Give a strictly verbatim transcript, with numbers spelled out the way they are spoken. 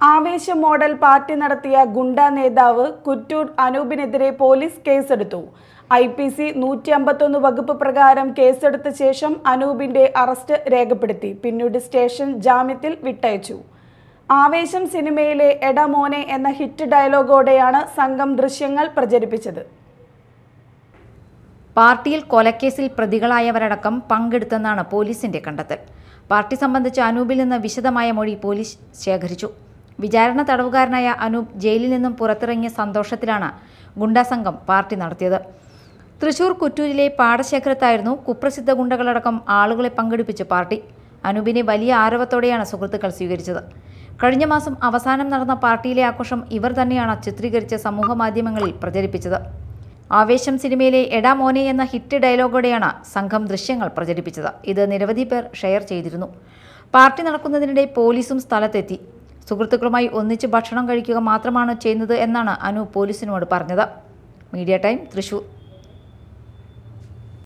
ആവേശം model party നടത്തിയ ഗുണ്ട നേതാവ് കുറ്റൂർ അനൂപിനെതിരെ പോലീസ് കേസെടുത്തു. ഐ പി സി നൂറ്റി അമ്പത്തൊന്ന് വകുപ്പ് പ്രകാരം കേസെടുത്ത ശേഷം അനൂപിന്റെ അറസ്റ്റ് രേഖപ്പെടുത്തി. പിന്നീട് സ്റ്റേഷൻ ജാമ്യത്തിൽ വിട്ടയച്ചു. ആവേശം സിനിമയിലെ എടാ മോനെ എന്ന ഹിറ്റ് ഡയലോഗോടെയാണ് സംഘം ദൃശ്യങ്ങൾ പ്രചരിപ്പിച്ചത്. പാർട്ടിയിൽ കൊലക്കേസിൽ പ്രതികളായവരടക്കം പങ്കെടുത്തെന്നാണ് പോലീസിന്റെ കണ്ടെത്തൽ. പാർട്ടി സംബന്ധിച്ച് അനൂപിൽ നിന്ന് വിശദമായ മൊഴി പോലീസ് ശേഖരിച്ചു. വിചാരണ തടവുകാരനായ അനൂപ് ജയിലിൽ നിന്നും പുറത്തിറങ്ങിയ സന്തോഷത്തിലാണ് ഗുണ്ടാ സംഘം പാർട്ടി നടത്തിയത്. തൃശൂർ കുറ്റൂരിലെ പാടശേഖരത്തായിരുന്നു കുപ്രസിദ്ധ ഗുണ്ടകളടക്കം ആളുകളെ പങ്കെടുപ്പിച്ച് പാർട്ടി. അനൂപിനെ വലിയ ആരവത്തോടെയാണ് സുഹൃത്തുക്കൾ സ്വീകരിച്ചത്. കഴിഞ്ഞ മാസം അവസാനം നടന്ന പാർട്ടിയിലെ ആഘോഷം ഇവർ തന്നെയാണ് ചിത്രീകരിച്ച് സമൂഹ മാധ്യമങ്ങളിൽ പ്രചരിപ്പിച്ചത്. ആവേശം സിനിമയിലെ എടാ മോനെ എന്ന ഹിറ്റ് ഡയലോഗോടെയാണ് സംഘം ദൃശ്യങ്ങൾ പ്രചരിപ്പിച്ചത്. ഇത് നിരവധി പേർ ഷെയർ ചെയ്തിരുന്നു. പാർട്ടി നടക്കുന്നതിനിടെ പോലീസും സ്ഥലത്തെത്തി. സുഹൃത്തുക്കളുമായി ഒന്നിച്ച് ഭക്ഷണം കഴിക്കുക മാത്രമാണ് ചെയ്യുന്നത് എന്നാണ് അനു പോലീസിനോട് പറഞ്ഞത്. Media time, Thrissur.